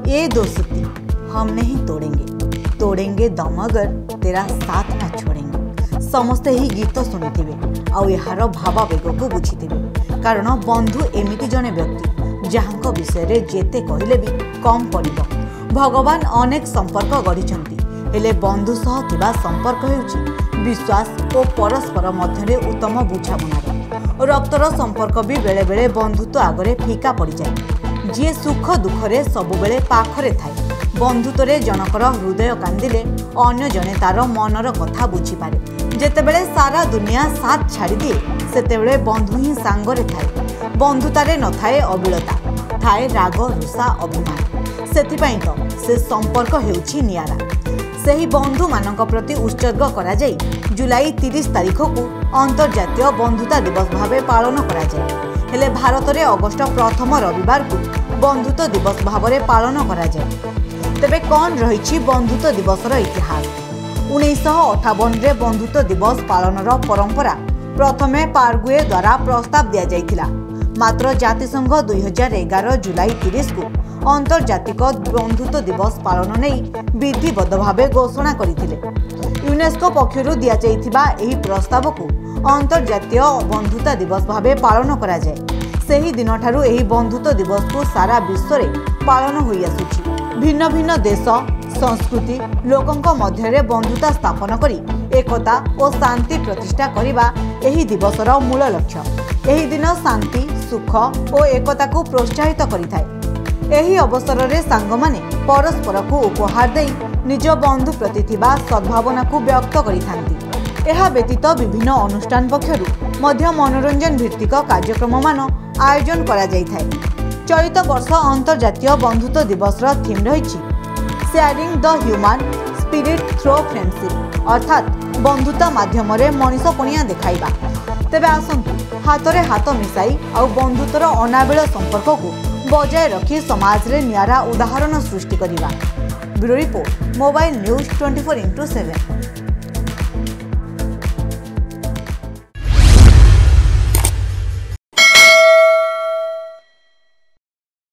ये दोस्ती हम नहीं तोड़ेंगे, तोड़ेंगे दम अगर तेरा साथ ना छोड़ेंगे। समस्ते ही गीत शुणिथिबे आउ यार भावावेग को बुझिथिबे, कारण बंधु एमिति जने व्यक्ति जहां विषय जेते कहले भी कम पड़िबो। भगवान अनेक संपर्क गढ़िछंती, हेले बंधु सह थिबा संपर्क हेउछि विश्वास और परस्पर मध्यरे उत्तम बुझामणार। रक्तर संपर्क भी बेले बेले बंधुत्व आगरे फीका पड़ जाए। जी सुख दुखरे सबुबेले पाखरे थाए। बंधुत्वरे जनकर हृदय कांदिले अन्य जने तार मनर कथा बुझीपारे। जेतेबेले सारा दुनिया साथ छाड़ी दिए सेतेबेले बंधु ही सांगरे थाए। बंधुतारे नथाए अबिलता, थाए राग रुषा अभिमान। सेथिपाई तो से संपर्क हेउछि नियारा। सेही बंधु मानक प्रति उत्सर्ग करा जाई जुलाई 30 तारिख को अंतर्जातीय बंधुता दिवस भावे पालन करा जाए। हेले भारत में अगस्ट प्रथम रविवार को बंधुत्व दिवस भावे पालन करा जाए। तेबे कौन रही बंधुत्व दिवसर इतिहास? 1958 रे बंधुत्व दिवस पालनर परंपरा प्रथमे पारग्वे द्वारा प्रस्ताव दिया जाइथिला। मात्र जातिसंघ 2011 जुलाई 30 को अंतर्जातिक बंधुत्व दिवस पालन नहीं विधिबद्ध भावे घोषणा करथिले। यूनेस्को पक्षरु दिया जाइथिबा एही प्रस्ताव को अंतर्जातीय बंधुता दिवस भावे पालन करा जाए। सेही दिन ठारू एही बंधुत्व दिवस को सारा विश्व रे पालन होई आसुछि। भिन्न भिन्न देश संस्कृति लोकंक मध्यरे बंधुता स्थापन करी एकता और शांति प्रतिष्ठा करिबा एही दिवसर मूल लक्ष्य। एही दिन शांति सुख और एकता को प्रोत्साहित करिथाय। एही अवसर रे सांग माने परस्पर को उपहार देई निज बंधु प्रति थिबा सद्भावना को व्यक्त करिथांती। एहा व्यतीत विभिन्न अनुष्ठान पक्षरु मध्य मनोरंजन भित्तिक कार्यक्रम मान आयोजन करा जाइथाय। चलित वर्ष अंतर्जातीय बंधुत्व दिवस थीम रही sharing the human spirit through friendship, अर्थात बंधुता माध्यम मनीषपणिया देखाइबा। तेबे आसंतु हाथरे हाथ मिसाई आ बंधुत्वर अनाबिल संपर्क को बजाय रखी समाज रे नियारा उदाहरण सृष्टि करिबा। Bureau report, mobile news 24x7।